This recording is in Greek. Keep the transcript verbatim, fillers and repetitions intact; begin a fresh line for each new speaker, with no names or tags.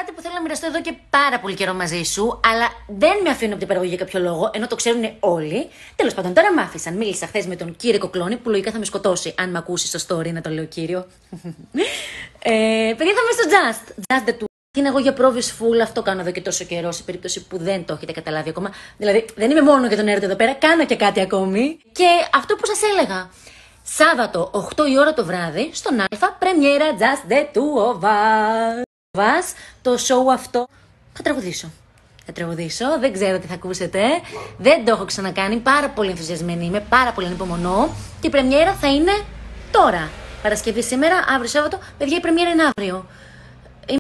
Κάτι που θέλω να μοιραστώ εδώ και πάρα πολύ καιρό μαζί σου, αλλά δεν με αφήνουν από την παραγωγή για κάποιο λόγο, ενώ το ξέρουν όλοι. Τέλος πάντων, τώρα μ' άφησαν. Μίλησα χθες με τον κύριο Κοκλώνη, που λογικά θα με σκοτώσει αν με ακούσει στο story να το λέω κύριο. ε, παιδιά, θα είμαι στο Just. Just the two. Είναι εγώ για πρόβες full, αυτό κάνω εδώ και τόσο καιρό, σε περίπτωση που δεν το έχετε καταλάβει ακόμα. Δηλαδή, δεν είμαι μόνο για τον έρωτα εδώ πέρα, κάνω και κάτι ακόμη. Και αυτό που σας έλεγα. Σάββατο, οκτώ η ώρα το βράδυ, στον Α, πρεμιέρα Just the two of us. Το show αυτό θα τραγουδήσω. Θα τραγουδήσω, δεν ξέρω τι θα ακούσετε. Δεν το έχω ξανακάνει, πάρα πολύ ενθουσιασμένη είμαι, πάρα πολύ ανυπομονώ. Και η πρεμιέρα θα είναι τώρα. Παρασκευή σήμερα, αύριο Σάββατο. Παιδιά, η πρεμιέρα είναι αύριο.